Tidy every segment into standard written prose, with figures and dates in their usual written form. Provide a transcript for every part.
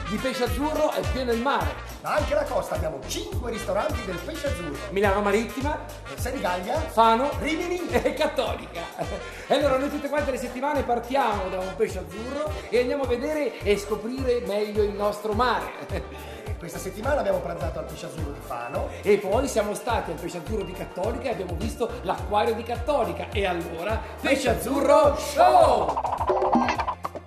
di pesce azzurro è pieno il mare. Ma anche la costa abbiamo 5 ristoranti del pesce azzurro. Milano Marittima, Senigallia, Fano, Rimini e Cattolica. E allora noi tutte quante le settimane partiamo da un pesce azzurro e andiamo a vedere e scoprire meglio il nostro mare. Questa settimana abbiamo pranzato al pesce azzurro di Fano. E poi siamo stati al pesce azzurro di Cattolica e abbiamo visto l'acquario di Cattolica. E allora, pesce azzurro show!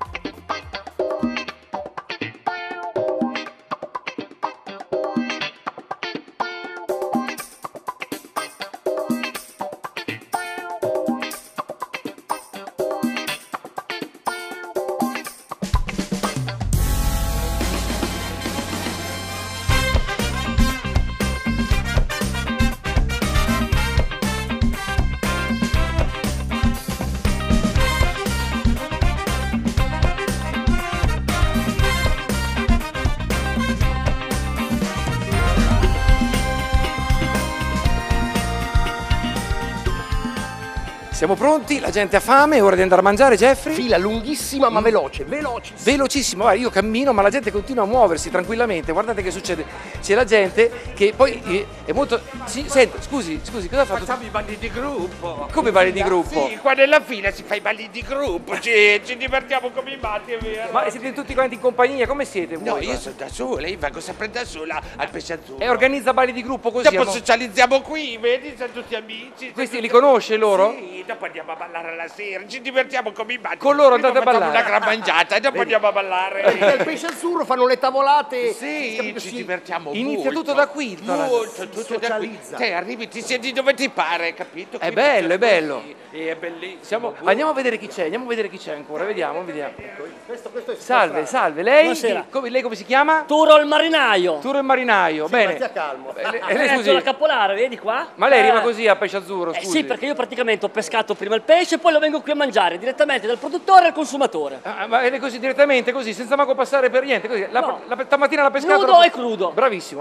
Siamo pronti, la gente ha fame, è ora di andare a mangiare, Jeffrey? Fila lunghissima ma veloce, velocissima. Velocissimo, guarda, io cammino ma la gente continua a muoversi tranquillamente, guardate che succede, c'è la gente che poi è molto... Sì, senta, scusi, cosa ha fatto? Facciamo i balli di gruppo. Come balli di gruppo? Sì, qua nella fila si fa i balli di gruppo, ci divertiamo come i matti, è vero? Ma siete tutti quanti in compagnia, come siete? No, voi? io sono da sola, io vengo sempre da sola al pesce azzurro. E organizza balli di gruppo così? Dopo socializziamo qui, vedi, siamo tutti amici. Questi li conosce loro? Sì, dopo andiamo a ballare alla sera, ci divertiamo come i matti. Con loro Prima andate a facciamo ballare? una gran mangiata e dopo andiamo a ballare. Al pesce azzurro fanno le tavolate. Sì, ci divertiamo Inizia molto. tutto da qui, Molto, tutto da qui. socializza. Te arrivi, ti siedi dove ti pare, capito? È Qui bello, facciamo è bello. così, è bellissimo. Andiamo a vedere chi c'è, ancora, vediamo. Questo è Salve, lei? Buonasera. Lei come si chiama? Turo il marinaio. Turo e marinaio, bene. Stia calmo. Lei, Ecco scusi, la cappolare, vedi qua? ma lei arriva così a pesce azzurro, scusi? Sì, perché io praticamente ho pescato prima il pesce e poi lo vengo qui a mangiare direttamente dal produttore al consumatore. Ma è così direttamente, così, senza manco passare per niente, così. No. Stamattina l'ha pescato. Nudo e crudo. Bravissimo.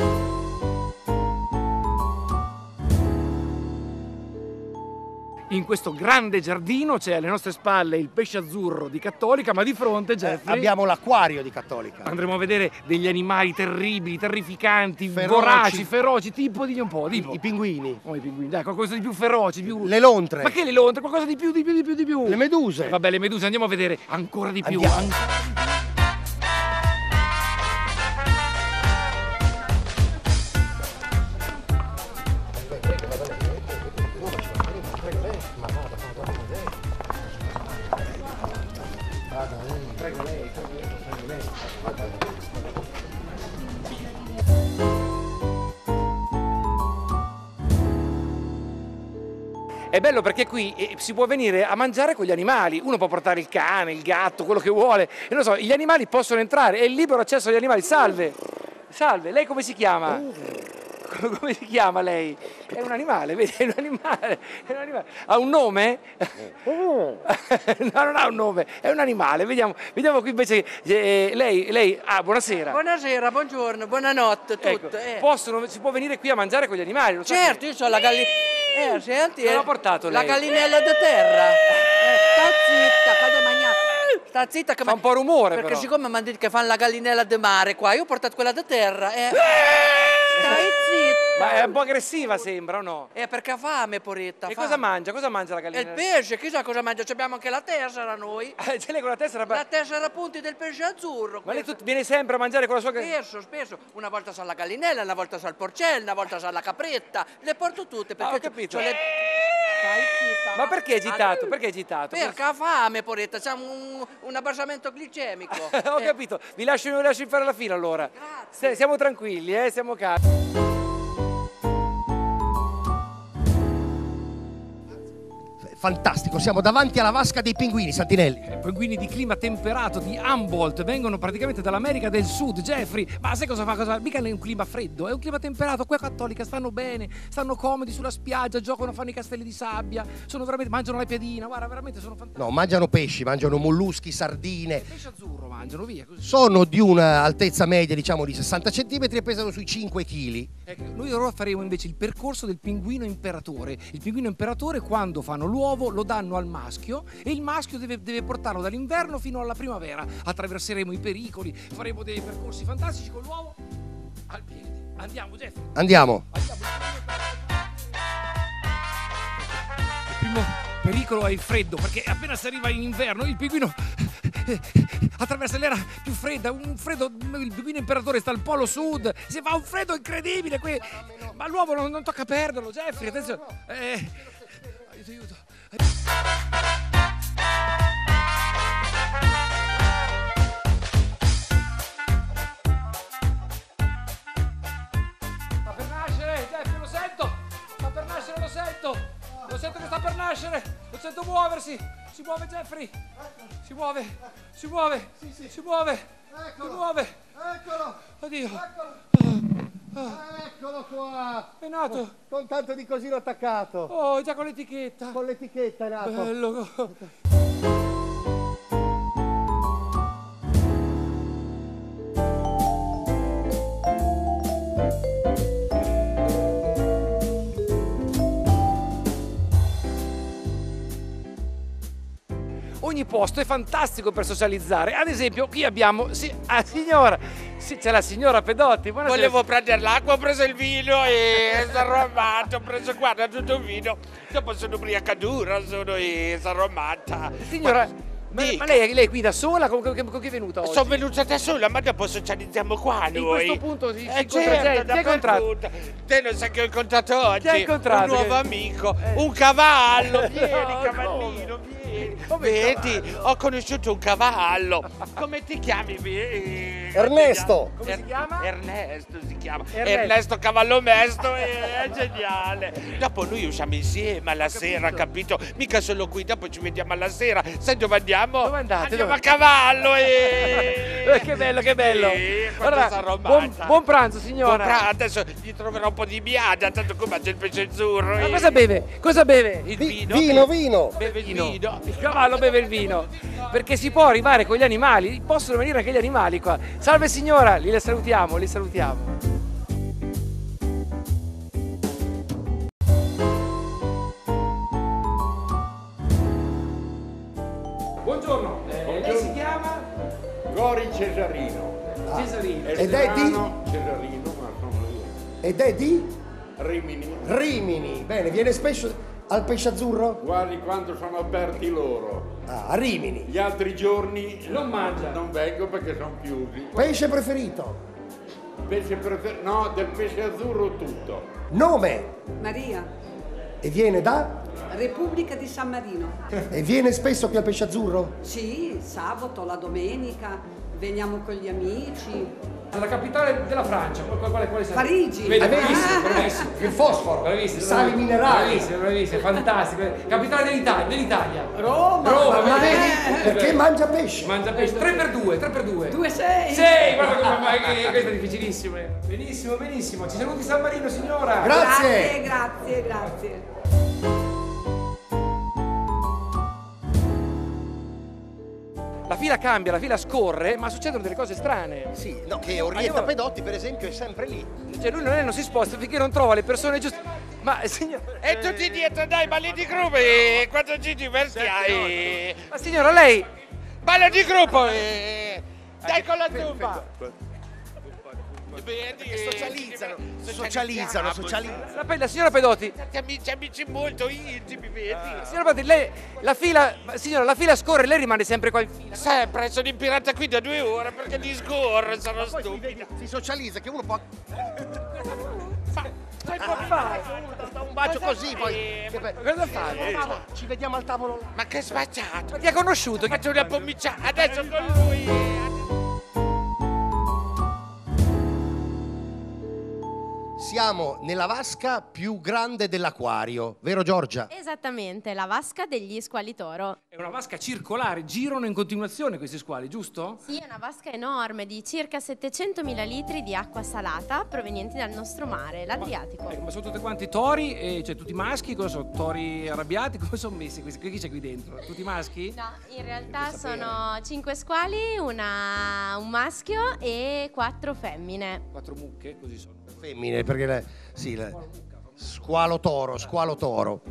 In questo grande giardino c'è alle nostre spalle il pesce azzurro di Cattolica, ma di fronte, Jeffrey, Abbiamo l'acquario di Cattolica. andremo a vedere degli animali terribili, terrificanti, Feroci. voraci, feroci, tipo, digli un po', tipo. I pinguini, Oh, i pinguini, dai, qualcosa di più feroci, più... le lontre, Ma che le lontre? Qualcosa di più, di più. le meduse. Vabbè, le meduse, andiamo a vedere ancora di più. Andiamo. È bello perché qui si può venire a mangiare con gli animali, uno può portare il cane, il gatto, quello che vuole, e non so, gli animali possono entrare, è il libero accesso agli animali. Salve, lei come si chiama? Come si chiama lei? È un animale, vedi, è un animale. Ha un nome? No, non ha un nome, è un animale. Vediamo qui invece, lei, buonasera. Buonasera, buongiorno, buonanotte, tutto. Ecco, si può venire qui a mangiare con gli animali, lo sa? Certo, io so la gallinella. Senti, Cosa l'ha portato la lei? gallinella da terra. Sta zitta, fate mangiare. Sta zitta che Fa un po' rumore, perché però. siccome mi hanno detto che fanno la gallinella di mare qua, io ho portato quella da terra. Stai zitta. Ma è un po' aggressiva, sembra, o no? Perché ha fame, poretta. E fame. cosa mangia? Cosa mangia la E il gallinella? pesce, chissà cosa mangia. Abbiamo anche la tessera noi. Ce l'hai con la tessera? La tessera appunto del pesce azzurro. Ma lei questa. viene sempre a mangiare con la sua gallinella? Spesso. Una volta sa la gallinella, una volta sa il porcello, una volta sa la capretta. Le porto tutte perché Ho capito. Stai zitta. Ma perché agitato? Perché agitato? Perché ha fame, poretta, c'ha un abbassamento glicemico. Ho capito, vi lascio fare la fila allora. Grazie. Siamo tranquilli, siamo calmi. Fantastico, siamo davanti alla vasca dei pinguini, Santinelli. Pinguini di clima temperato di Humboldt vengono praticamente dall'America del Sud, Jeffrey. Ma sai cosa fa? Mica è un clima freddo, è un clima temperato. Qui a Cattolica stanno bene, stanno comodi sulla spiaggia, giocano, fanno i castelli di sabbia, mangiano la piadina, guarda, veramente sono fantastici. No, mangiano pesci, mangiano molluschi, sardine. Pesce azzurro mangiano, via così. Sono di un'altezza media, diciamo, di 60 cm e pesano sui 5 kg. Ecco, noi ora faremo invece il percorso del pinguino imperatore. Il pinguino imperatore, quando fanno l'uovo, l'uovo lo danno al maschio e il maschio deve portarlo dall'inverno fino alla primavera. Attraverseremo i pericoli, faremo dei percorsi fantastici con l'uovo al piede. Andiamo, Jeffrey. Andiamo. Il primo pericolo è il freddo, perché appena si arriva in inverno il pinguino attraversa l'era più fredda, un freddo, il pinguino imperatore sta al polo sud, si fa un freddo incredibile qui, ma l'uovo non tocca perderlo, Jeffrey, attenzione. Aiuto. Sta per nascere, Jeffrey, lo sento, sta per nascere, lo sento che sta per nascere, lo sento muoversi, si muove Jeffrey, si muove, si muove, si muove, si muove, Eccolo. oddio, Eccolo qua. è nato, Con tanto di cosino attaccato. oh, già con l'etichetta, Con l'etichetta è nato. bello. Ogni posto è fantastico per socializzare. Ad esempio, qui abbiamo signora, c'è la signora Pedotti. Buonasera. Volevo prendere l'acqua, ho preso il vino e sono armato, ho preso guarda tutto il vino. Dopo sono ubriaca dura, sono armata. Signora, ma lei è qui da sola? Con chi è venuta oggi? Sono venuta da sola, ma dopo socializziamo qua noi. In questo punto si incontra certo, gente. Chi hai incontrato? Te non sai che ho incontrato oggi? Chi hai incontrato? Un nuovo amico, un cavallo. Vieni, cavallino, vieni. Vedi, ho conosciuto un cavallo. Come ti chiami? Ernesto. Come si chiama? Ernesto si chiama. Ernesto. Ernesto Cavallo Mesto, è geniale. Dopo noi usciamo insieme alla sera, capito? Mica solo qui, dopo ci vediamo alla sera. Sai dove andiamo? Dove andate? Andiamo Dove? a cavallo Che bello, che bello. Allora, Allora, buon pranzo, signora. adesso gli troverò un po' di biada, tanto come mangia il pesce azzurro. Ma cosa beve? Cosa beve? Il vino. Vino. Beve il vino. Il cavallo beve il vino. Perché si può arrivare con gli animali, possono venire anche gli animali qua. Salve signora, li salutiamo, li salutiamo. Buongiorno, lei si chiama? Gori Cesarino. Cesarino. Ed è di? Cesarino, ma sono io. Ed è di Rimini. Rimini. Bene, viene spesso al Pesce Azzurro? Guardi quando sono aperti loro. Ah, a Rimini. Gli altri giorni Non mangia. non vengo perché sono chiusi. Pesce preferito? No, del pesce azzurro tutto. Nome? Maria, E viene da? Repubblica di San Marino. E viene spesso qui al Pesce Azzurro? Sì, il sabato, la domenica, veniamo con gli amici. La capitale della Francia, quale sarà? Parigi. Vedi, Ah. bravissimo, bravissimo. Il fosforo. Bravissimo, Sali minerali. Bravissimo, bravissimo, fantastico. Capitale dell'Italia. Roma. Roma, Ma vedi? vedi? Perché mangia pesce? Mangia pesce. 3x2, 3x2. 2-6. Sì, guarda come questo è difficilissimo. Benissimo, benissimo. Ci saluti San Marino, signora. Grazie. Grazie, grazie. La fila cambia, la fila scorre, ma succedono delle cose strane. Sì, no, che Orietta Pedotti, per esempio, è sempre lì. Cioè lui non si sposta finché non trova le persone giuste. Ma signora, E tutti dietro, dai, balli di gruppo, quando ci divertiamo. ma signora, lei Ballo di gruppo, dai con la zumba. Vedi, Socializzano. la signora Pedotti, amici molto intimi, vedi? signora Pedotti, lei signora, la fila scorre, lei rimane sempre qua in fila. Sempre, sono impirata qui da 2 ore perché li scorre, sono stupida. Si socializza, che uno può... Che può fare? Da un bacio così, poi... Cosa fa? Ci vediamo al tavolo. Ma che sbacciato! Ti ha conosciuto? Faccio una pommiciata, adesso con lui! Siamo nella vasca più grande dell'acquario, vero Giorgia? Esattamente, la vasca degli squali toro. È una vasca circolare, girano in continuazione questi squali, giusto? Sì, è una vasca enorme di circa 700.000 litri di acqua salata provenienti dal nostro mare, l'Adriatico. Ma sono tutti quanti tori, cioè tutti maschi, cosa sono? Tori arrabbiati? Come sono messi questi? Chi c'è qui dentro? Tutti maschi? No, in realtà sono 5 squali, un maschio e 4 femmine. 4 mucche, così sono. Femmine, perché squalo toro.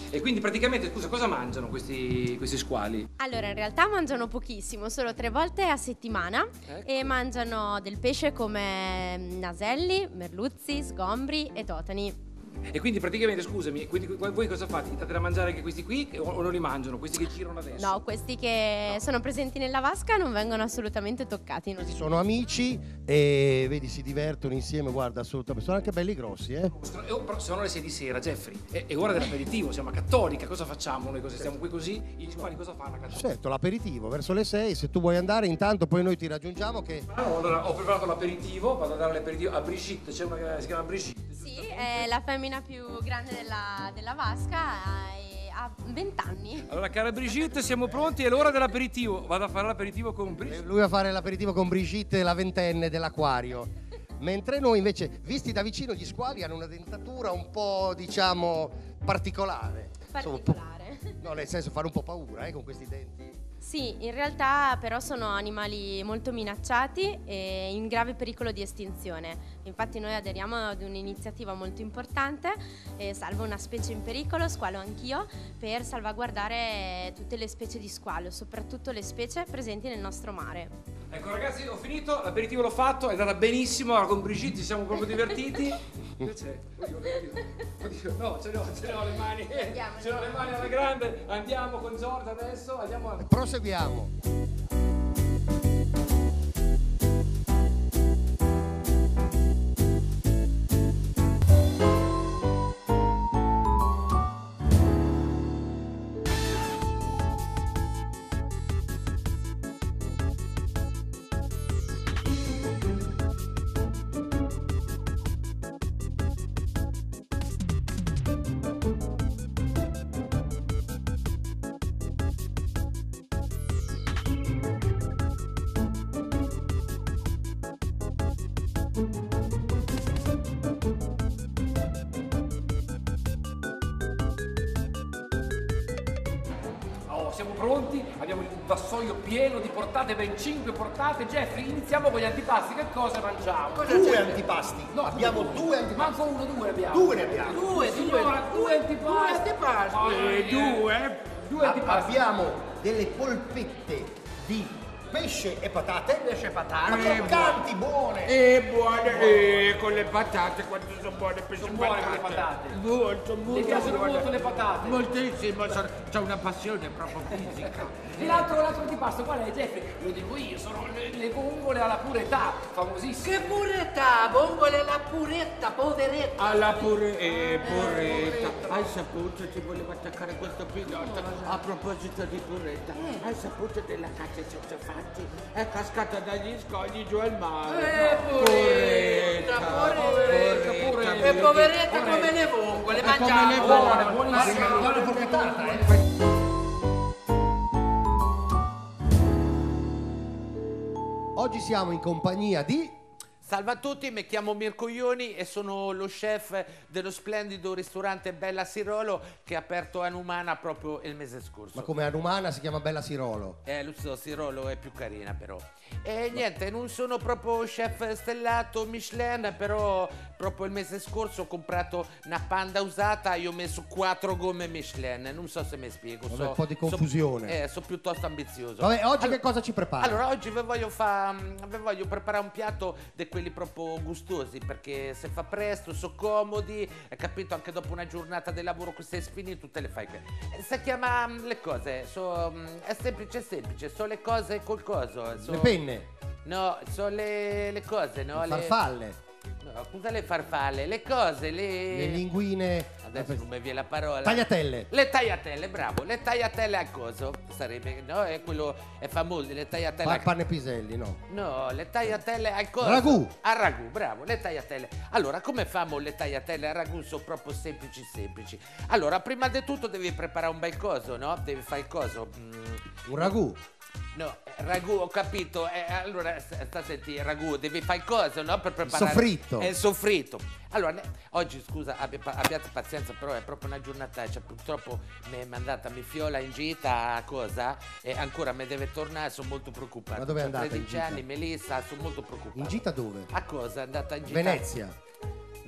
E quindi praticamente, scusa, cosa mangiano questi squali? Allora, in realtà mangiano pochissimo, solo 3 volte a settimana e mangiano del pesce come naselli, merluzzi, sgombri e totani. E quindi praticamente, scusami, quindi voi cosa fate? Date da mangiare anche questi qui o non li mangiano? Questi che girano adesso? No, questi che sono presenti nella vasca non vengono assolutamente toccati. Questi sono amici e vedi si divertono insieme, guarda, assolutamente. Sono anche belli grossi, eh? Però sono le 6 di sera, Jeffrey. È ora dell'aperitivo, siamo a Cattolica. Cosa facciamo noi? Stiamo qui così? Gli squali cosa fanno a Cattolica? Certo, l'aperitivo, verso le 6, se tu vuoi andare intanto poi noi ti raggiungiamo che... Allora, ho preparato l'aperitivo, vado a dare l'aperitivo a Brigitte, c'è una che si chiama Brigitte. Sì, è la femmina più grande della vasca e ha 20 anni. Allora, cara Brigitte, siamo pronti, è l'ora dell'aperitivo. Vado a fare l'aperitivo con Brigitte. Lui va a fare l'aperitivo con Brigitte, la ventenne dell'acquario. Mentre noi invece, visti da vicino, gli squali hanno una dentatura un po', diciamo, particolare. Particolare. No, nel senso fanno un po' paura, con questi denti. Sì, in realtà però sono animali molto minacciati e in grave pericolo di estinzione. Infatti noi aderiamo ad un'iniziativa molto importante, Salvo una specie in pericolo, squalo anch'io, per salvaguardare tutte le specie di squalo, soprattutto le specie presenti nel nostro mare. Ecco ragazzi, ho finito, l'aperitivo l'ho fatto, è andata benissimo, ora con Brigitte ci siamo proprio divertiti. Oddio, no, ce l'ho le mani, ce l'ho le mani alla grande, andiamo con Giorgia adesso, andiamo a... Proseguiamo. Siamo pronti, abbiamo il vassoio pieno di portate, ben 5 portate. Jeffrey, iniziamo con gli antipasti, che cosa mangiamo? Due antipasti, no, abbiamo due antipasti. Manco uno, due abbiamo. Due ne abbiamo. Signora, due antipasti. Due antipasti. Abbiamo delle polpette di pesce e patate. Ma croccanti, buone. Buone, con le patate, quanto sono buone pesce e buone con le patate. Molto, molto. Mi piacciono buone. molto le patate. Moltissimo, c'è una passione proprio fisica. E l'altro antipasto qual è, Jeffrey? Lo dico io, sono le vongole alla pura età, famosissime. Che puretta, vongole alla puretta, poveretta. Alla puretta. Hai saputo, ti volevo attaccare questo pilota. A proposito di puretta, hai saputo della caccia senza fatti? È cascata dagli scogli giù al mare. Poveretta. E poveretta come le vongole, mangiamo. Buona porchettata, Oggi siamo in compagnia di... Salve a tutti, mi chiamo Mirko Ioni e sono lo chef dello splendido ristorante Bella Sirolo che ha aperto a Numana proprio il mese scorso. Ma come a Numana si chiama Bella Sirolo? Lo so, Sirolo è più carina però. E niente, non sono proprio chef stellato Michelin, però proprio il mese scorso ho comprato una Panda usata e ho messo 4 gomme Michelin. Non so se mi spiego. Vabbè, un po' di confusione. Sono piuttosto ambizioso. Vabbè, oggi che cosa ci prepara? Allora, oggi vi voglio preparare un piatto di quelli proprio gustosi, perché se fa presto, sono comodi, hai capito, anche dopo una giornata di lavoro queste spine tutte le fai. Si chiama le cose, è semplice, sono le cose col coso. Le penne? No, sono le cose, no? Le farfalle? No, cosa le farfalle? Le cose, le linguine. Adesso non mi viene la parola. Tagliatelle. Le tagliatelle, bravo. Le tagliatelle al coso. Sarebbe, no? È quello, è famoso, le tagliatelle al... Panne piselli, no? No, le tagliatelle al coso. Ragù. Al ragù, bravo, le tagliatelle. Allora, come famo le tagliatelle al ragù? Sono proprio semplici. Allora, prima di tutto devi preparare un bel coso, no? Devi fare il coso. Un ragù. No, ragù, ho capito. Allora, sta a sentire, ragù, devi fare il coso, no? Per preparare... Soffritto. Il soffritto. Allora, oggi, scusa, abbiate pazienza, però è proprio una giornata, cioè purtroppo mi è mandata mia fiola in gita a cosa e ancora mi deve tornare, sono molto preoccupato. Ma dove è andata 13 in gita? anni, Melissa, sono molto preoccupato. In gita dove? A cosa? È andata in gita? Venezia.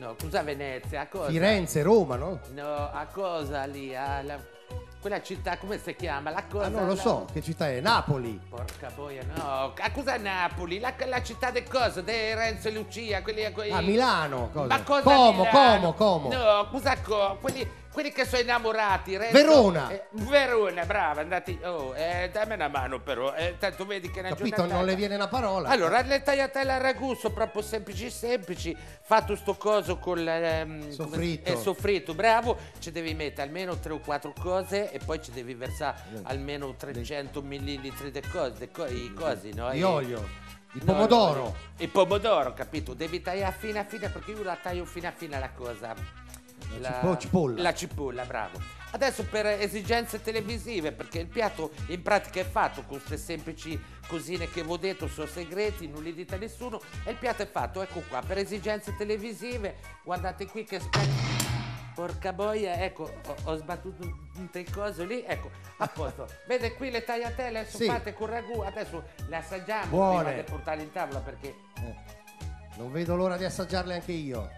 No, cosa Venezia? A cosa? Firenze, Roma, no? No, a cosa lì? Quella città, come si chiama? La cosa? Non lo so, che città è? Napoli. Porca boia, no. A cosa Napoli? La città del coso, dei Renzo e Lucia, quelli... Milano, cosa? Ma cosa Como. No, cosa quelli che sono innamorati. Renzo, Verona. Verona, brava, andati. Oh, dammi una mano però. Tanto vedi che è una Capito, giornata. non le viene una parola. Allora, le tagliatelle al ragù sono proprio semplici. Fatto sto coso con Soffritto. soffritto, bravo. Ci devi mettere almeno 3 o 4 cose e poi ci devi versare almeno 300 millilitri di i cosi, no? Di olio. Il No, pomodoro. no, il pomodoro, capito? Devi tagliare fina perché io la taglio fina la cosa. Cipolla. La cipolla, bravo. Adesso per esigenze televisive, perché il piatto in pratica è fatto con queste semplici cosine che vi ho detto, sono segreti, non li dite a nessuno, e il piatto è fatto, ecco qua, per esigenze televisive, guardate qui che porca boia, ecco, ho sbattuto un coso lì, ecco, a posto. Vede qui le tagliatelle sono fatte con ragù, adesso le assaggiamo Buone. prima di portarle in tavola perché... Non vedo l'ora di assaggiarle anche io.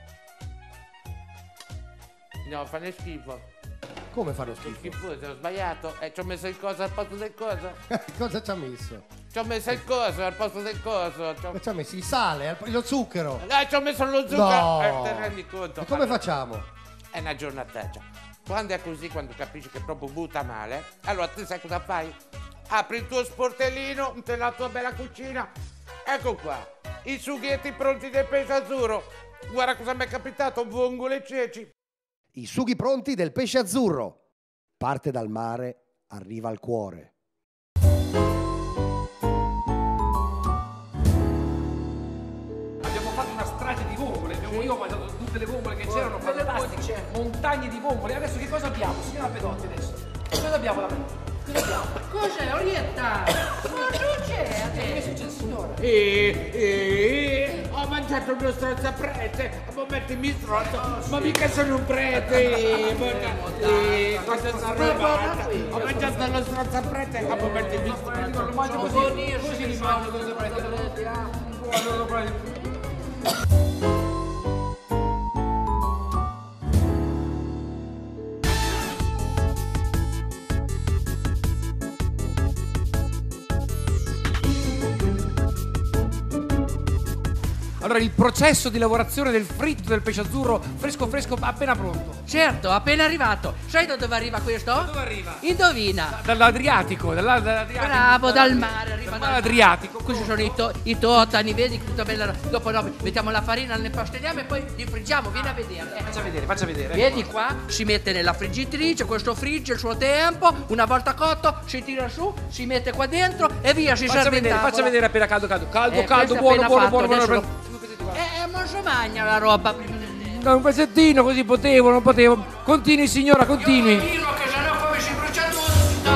No, fanno schifo. Come fanno Sono schifo? schifoso, ho sbagliato. Ci ho messo il coso al posto del coso. Cosa ci ha messo? Ci ho messo il coso al posto del coso. Ci ha messo il sale, lo zucchero. Ci ho messo lo zucchero. No. Te rendi conto? E come facciamo? È una giornataccia. Quando è così, quando capisci che proprio butta male, allora te sai cosa fai? Apri il tuo sportellino nella tua bella cucina. Ecco qua, i sughetti pronti del pesce azzurro. Guarda cosa mi è capitato, vongole e ceci. I sughi pronti del pesce azzurro. Parte dal mare, arriva al cuore. Abbiamo fatto una strage di vongole, io ho mangiato tutte le vongole che c'erano, fantastiche, montagne di vongole. Adesso che cosa abbiamo, signora Pedotti adesso? Cosa abbiamo la Cosa abbiamo? Cos'è, Orietta? Cosa succede? Che succede, signora? Ho mangiato uno strozzaprete, ma mettimi strozzo, ma mica sono un prete, cosa sono arrivata? Ho mangiato lo strozzaprete, ma mettimi strozzo. Lo mangio così li mangio così presto. Allora, il processo di lavorazione del fritto del pesce azzurro fresco appena pronto. Certo, appena arrivato. Sai da dove arriva questo? Dove arriva? Indovina. Dall'Adriatico, dall'Adriatico. Bravo, dal mare, arriva dal Adriatico. Questi sono i totani, vedi, tutta bella. Dopo mettiamo la farina, ne pastelliamo e poi li friggiamo, vieni a vedere. Faccia vedere. Vedi qua, si mette nella friggitrice, questo frigge il suo tempo, una volta cotto si tira su, si mette qua dentro e via, si serve in tavola. Faccia vedere appena caldo, questo è buono. Non si mangia la roba. Un pezzettino così non potevo. Continui signora, continui. Che sennò come si brucia tutto.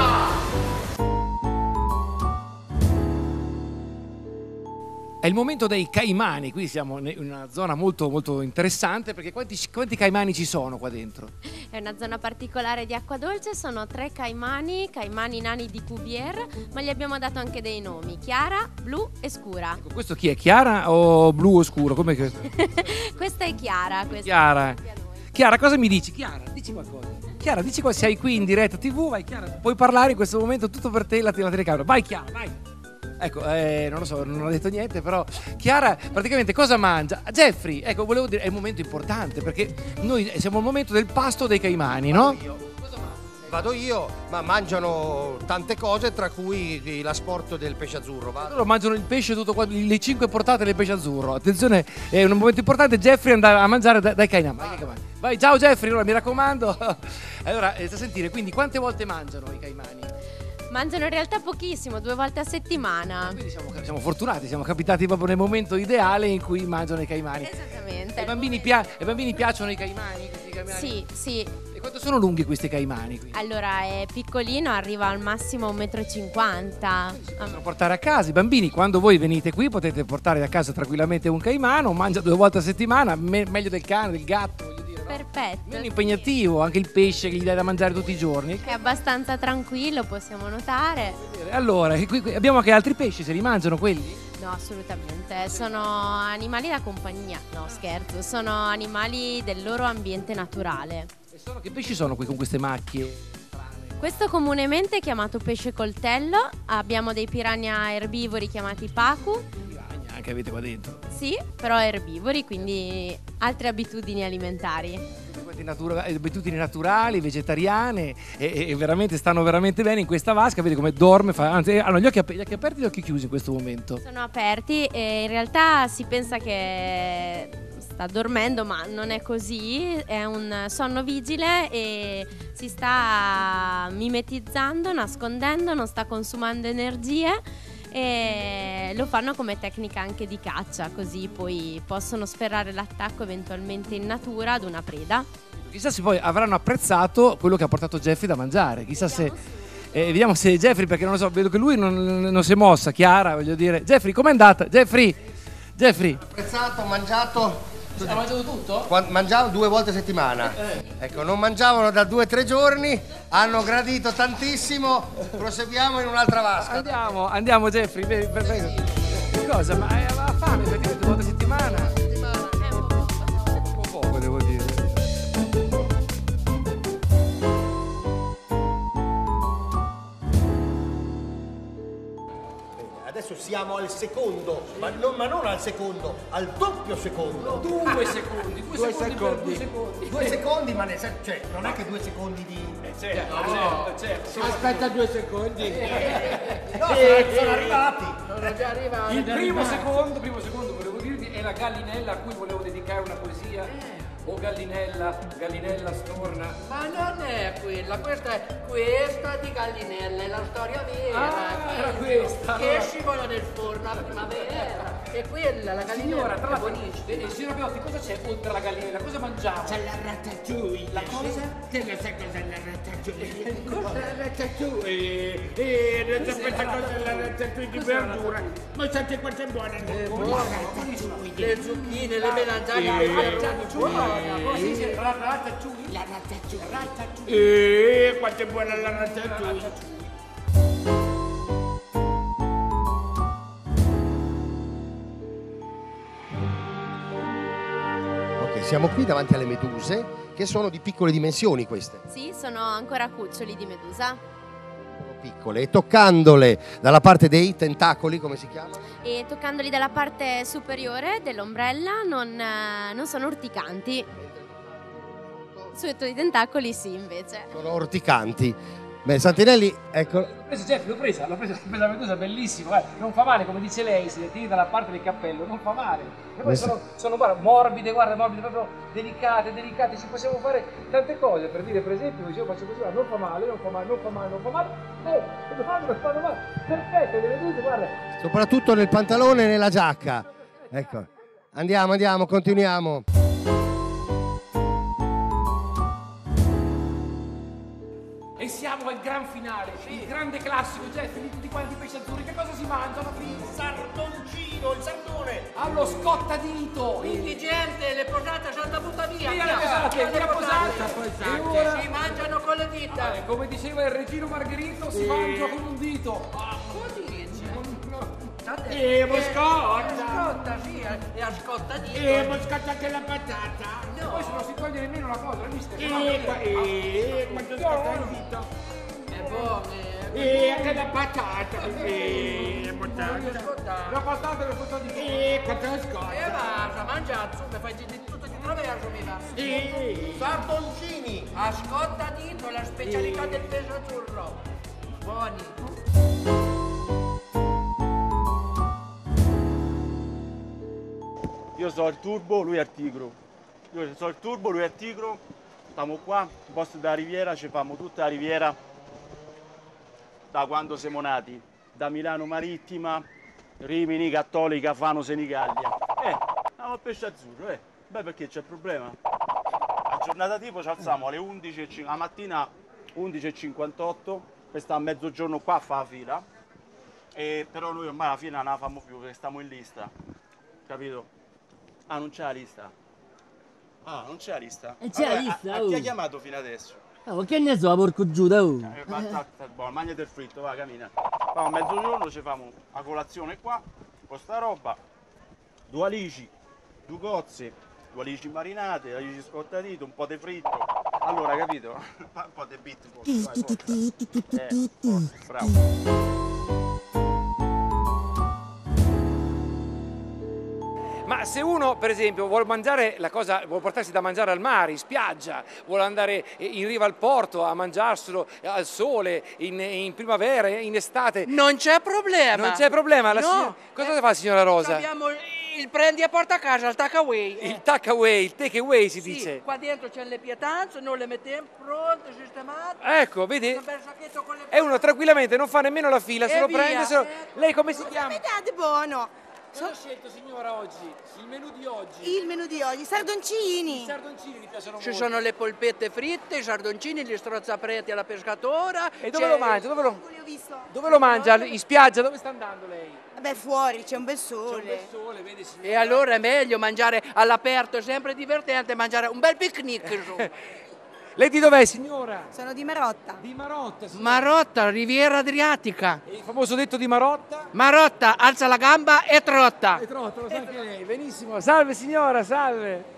È il momento dei caimani, qui siamo in una zona molto molto interessante perché quanti caimani ci sono qua dentro? È una zona particolare di acqua dolce, sono 3 caimani nani di Cuvier, ma gli abbiamo dato anche dei nomi, Chiara, Blu e Scura. Ecco, questo chi è? Chiara o blu o scuro? Com'è che... Questa è Chiara. Chiara, cosa mi dici? Chiara, dici qualcosa. Chiara, dici qua, sei qui in diretta TV, vai Chiara, puoi parlare in questo momento, tutto per te, la telecamera. Vai Chiara, vai. Ecco, non lo so, non ho detto niente, però Chiara praticamente cosa mangia? Jeffrey, ecco, volevo dire, è un momento importante perché noi siamo al momento del pasto dei caimani, no? Vado io, ma mangiano tante cose, tra cui l'asporto del pesce azzurro. Loro mangiano il pesce tutto qua, le 5 portate del pesce azzurro. Attenzione, è un momento importante, Jeffrey andrà a mangiare dai caimani. Vai, ciao Jeffrey, allora mi raccomando. Allora, sta a sentire, quindi quante volte mangiano i caimani? Mangiano in realtà pochissimo, 2 volte a settimana. Quindi siamo fortunati, siamo capitati proprio nel momento ideale in cui mangiano i caimani. Esattamente. Ai bambini piacciono i caimani? Sì. E quanto sono lunghi questi caimani qui? Allora, è piccolino, arriva al massimo 1,50 m. Possono portare a casa i bambini, quando voi venite qui potete portare a casa tranquillamente un caimano, mangia 2 volte a settimana, meglio del cane, del gatto, voglio dire. Perfetto. Meno impegnativo, anche il pesce che gli dai da mangiare tutti i giorni. È abbastanza tranquillo, possiamo notare. Allora, qui abbiamo anche altri pesci, se li mangiano quelli? No, assolutamente, sono animali da compagnia, no scherzo, sono animali del loro ambiente naturale. Che pesci sono qui con queste macchie? Questo comunemente è chiamato pesce coltello, abbiamo dei piranha erbivori chiamati pacu. Piranha anche avete qua dentro. Sì, però erbivori, quindi altre abitudini alimentari. Abitudini naturali, vegetariane e veramente stanno veramente bene in questa vasca, vedi come dorme, anzi hanno gli occhi aperti e gli occhi chiusi in questo momento. Sono aperti e in realtà si pensa che sta dormendo, ma non è così, è un sonno vigile e si sta mimetizzando, nascondendo, non sta consumando energie e lo fanno come tecnica anche di caccia, così poi possono sferrare l'attacco eventualmente in natura ad una preda. Chissà se poi avranno apprezzato quello che ha portato Jeffrey da mangiare, chissà se... vediamo se Jeffrey, perché non lo so, vedo che lui non si è mossa, Chiara, voglio dire. Jeffrey, com'è andata? Jeffrey! Apprezzato, mangiato. Hai mangiato tutto? Mangiavo 2 volte a settimana. Ecco, non mangiavano da 2 o 3 giorni, hanno gradito tantissimo. Proseguiamo in un'altra vasca. Andiamo Jeffrey, perfetto. Che cosa? Ma aveva fame perché 2 volte a settimana? Un po' poco, devo dire. Adesso siamo al secondo, ma non al secondo, al doppio secondo. 2 secondi, 2 secondi per 2 secondi. 2 secondi, ma cioè, non è che 2 secondi di... Certo. Aspetta 2 secondi. No, sono arrivati. Sono già arrivati. Il primo secondo, volevo dirvi, è la gallinella a cui volevo dedicare una poesia. O gallinella storna. Ma non è quella, questa di Gallinella, è la storia vera. Era questa. Che scivola nel forno a primavera. E quella, la gallinella, Signora, tra l'altro, buonissima. signora Biotti, cosa c'è oltre la gallinella? Cosa mangiamo? C'è la ratatouille. La cosa? Te lo sai cos'è la ratatouille? Cos'è la ratatouille? Non so questa cosa è la ratatouille di verdura. Ma senti quanto è buona la ratatouille. Le zucchine, le melanzane, La ratatouille. Quanto è buona la ratatouille. Ok, siamo qui davanti alle meduse, che sono di piccole dimensioni queste. Sì, sono ancora cuccioli di medusa. Piccole, e toccandole dalla parte dei tentacoli, come si chiama? E toccandoli dalla parte superiore dell'ombrella non sono urticanti. Sotto i tentacoli sì, invece. Sono orticanti. Beh, Santinelli, ecco. L'ho presa la medusa, bellissima, guarda, non fa male, come dice lei, se le tieni dalla parte del cappello, non fa male. E poi sono guarda, morbide, proprio delicate, ci possiamo fare tante cose, per dire, per esempio, io faccio così, non fa male, fanno male, perfette, le meduse, guarda. Soprattutto nel pantalone e nella giacca. Ecco, andiamo, continuiamo. E siamo al gran finale, il grande classico, Jeffrey, di tutti quanti i pesci azzurri, che cosa si mangia alla fine? Sardoncino, il sardone. Allo scottadito! Indigente, le posate sono da buttare via. Via le posate! E ora... Si mangiano con le dita. come diceva il regino Margherito, si mangia con un dito. Moscotta, sì, e a scotta dito. Moscotta anche la patata. E poi se non si toglie nemmeno la cosa, l'hai vista? Quanto scotta il dito. È buono. Anche la patata. La patata e la scotta di Quanto scotta. E basta, mangia mi fai di tutto di traverso, mi va. Sardoncini. A scotta dito, la specialità del pesce azzurro. Buoni. Io so il turbo, lui è il tigro. Io so il turbo, lui è il tigro. Stiamo qua, al posto della riviera, ci fanno tutta la riviera da quando siamo nati. Da Milano Marittima, Rimini, Cattolica, Fano, Senigallia. Andiamo al pesce azzurro, Beh, perché c'è il problema? A giornata tipo ci alziamo alle 11:50, la mattina 11:58, per stare a mezzogiorno qua a fare la fila. Però noi ormai la fila non la fanno più perché stiamo in lista, capito? Ah, non c'è la lista? Ah, non c'è la lista? C'è la lista, a chi ha chiamato fino adesso? Che ne so, porco Giuda, Buono, mangiate il fritto, va, cammina. Qua a mezzogiorno ci facciamo la colazione qua, con sta roba, due alici, due cozze, due alici marinate, alici scottatite, un po' di fritto. Allora, capito? Un po' di beatbox, vai, forza. Bravo. Ma se uno, per esempio, vuole mangiare la cosa, vuole portarsi da mangiare al mare, in spiaggia, vuole andare in riva al porto a mangiarselo al sole, in primavera, in estate. Non c'è problema. Non c'è problema. No. Cosa fa, signora Rosa? Abbiamo il prendi e porta a casa, il takeaway. Il takeaway, il takeaway si Sì, dice. qua dentro c'è le pietanze, noi le mettiamo pronte, sistemate. Ecco, vedi? Un bel sacchetto con le E uno tranquillamente non fa nemmeno la fila, se E lo via. prende. Lei come si chiama? Aspettate, buono. Cosa ha scelto, signora, oggi? Il menù di oggi? Il menù di oggi, sardoncini. I sardoncini mi piacciono Ci molto. sono le polpette fritte, i sardoncini, gli strozzapreti alla pescatora. E dove lo mangia? Dove lo, Li ho visto. dove lo mangia? In spiaggia? Dove sta andando lei? Vabbè, fuori c'è un bel C'è sole. un bel sole, vedi signora? E allora è meglio mangiare all'aperto, è sempre divertente mangiare un bel picnic. insomma. Lei di dov'è, signora? Sono di Marotta. Di Marotta, signora. Marotta, Riviera Adriatica. E il famoso detto di Marotta? Marotta, alza la gamba e trotta. E trotto, lo sa anche lei. Benissimo. Salve signora, salve.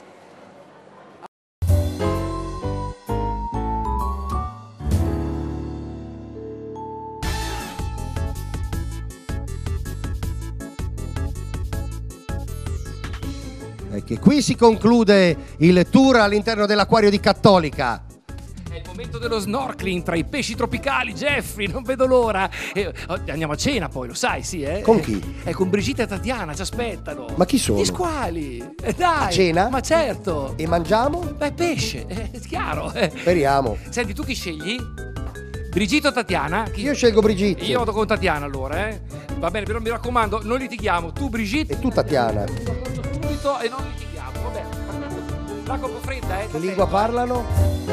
E che qui si conclude il tour all'interno dell'acquario di Cattolica. È il momento dello snorkeling tra i pesci tropicali, Jeffrey, non vedo l'ora. Andiamo a cena poi, lo sai, sì, eh? Con chi? Con Brigitte e Tatiana, ci aspettano. Ma chi sono? Gli squali. Dai. A cena? Ma certo. E mangiamo? Beh, pesce, è chiaro. Speriamo. Senti, tu chi scegli? Brigitte o Tatiana? Io scelgo Brigitte. Io vado con Tatiana allora, eh? Va bene, però mi raccomando, non litighiamo. Tu Brigitte. E tu Tatiana. Subito e non litighiamo. Vabbè, l'acqua un po' fredda, Che lingua parlano?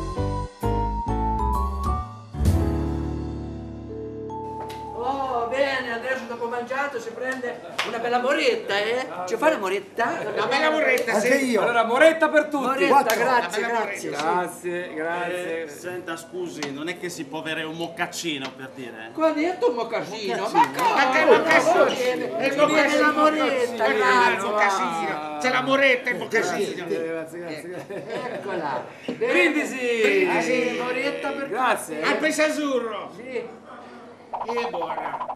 Oh, bene, adesso dopo mangiato si prende una bella moretta, eh? Ci fa la moretta? Una bella moretta, Anche sì. io. Allora, moretta per tutti. Moretta, grazie, grazie. Grazie, grazie. Senta, scusi, non è che si può avere un mocaccino, per dire? Qua dentro un mocassino, ma Ma che cosa? mocassino? E ci viene la moretta, il grazie. mocassino. C'è la moretta e il mocassino. Grazie. Eccola. Brindisi. Ah, sì, moretta per Grazie. Al pesce azzurro. Sì. Che buona.